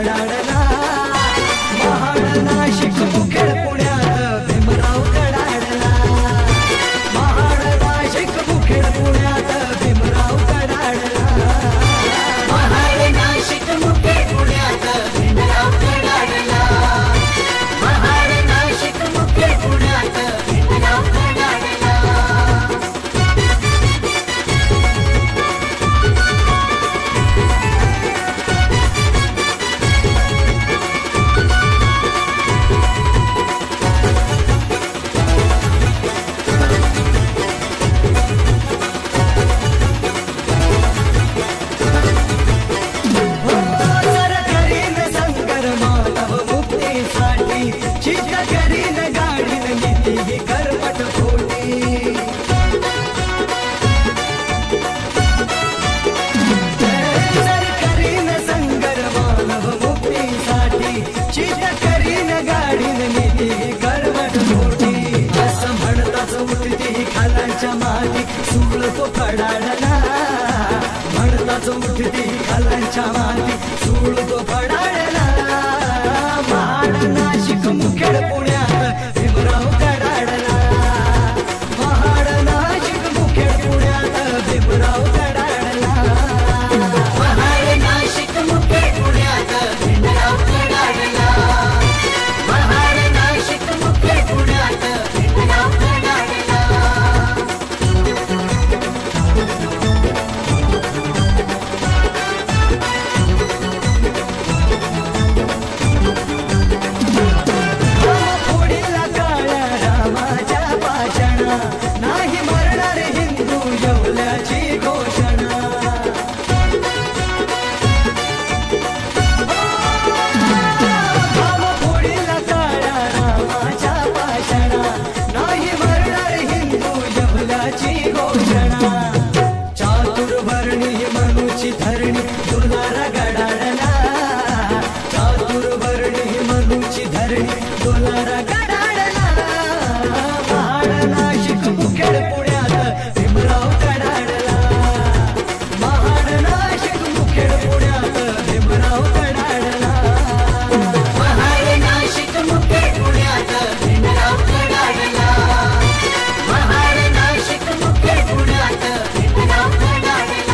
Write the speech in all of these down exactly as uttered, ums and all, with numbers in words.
कडाडला महाड नाशिक मुखेड पुण्यात भीमराव कडाडला महाड नाशिक मुखेड पुण्यात भीमराव कडाडला महाड नाशिक मुखेड पुण्यात भीमराव कडाडला महाड नाशिक मुखेड पुण्यात भीमराव कडाडला तो कडाडला म्हणताच उठती खालांच्या माती सूळ तो कडाडला महाड नाशिक मुखेड पुण्यात भीमराव कडाडला महाड नाशिक मुखेड पुण्यात भीमराव कडाडला महाड नाशिक मुखेड पुण्यात भीमराव कडाडला महाड नाशिक मुखेड पुण्यात भीमराव कडाडला नाही मरणार हिंदू येवल्याची घोषणा फोडीला काळ्या रामाच्या पाषाणा नाही मरणार हिंदू येवल्याची घोषणा चातुर्वर्णी मनुची धरणी दुलारा गडाडला चातुर्वर्णी मनुची धरणी दुलारा गडाडला महाड नाशिक मुखेड पुण्यात भीमराव कडाडला महाड नाशिक मुखेड पुण्यात भीमराव कडाडला महाड नाशिक मुखेड पुण्यात भीमराव कडाडला महाड नाशिक मुखेड पुण्यात भीमराव कडाडला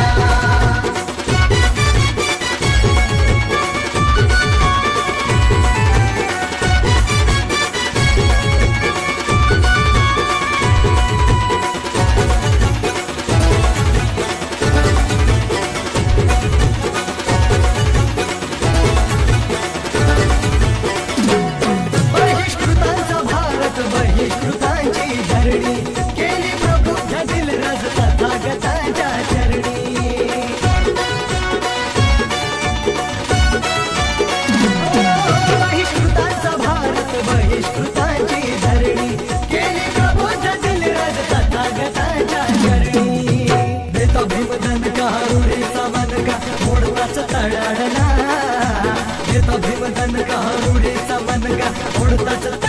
बहिष्कृतांचा भारत बहिष्कृतांची धरणी केली प्रबुद्ध दिलरज तथागतांच्या चरणी बहिष्कृतांचा भारत बहिष्कृतांची धरणी केली प्रबुद्ध दिलरज तथागतांच्या चरणी देतो भीमदन का रुढीचा मनका मोडताच तडाडला देतो भीमदन का रुढीचा मनका मोडताच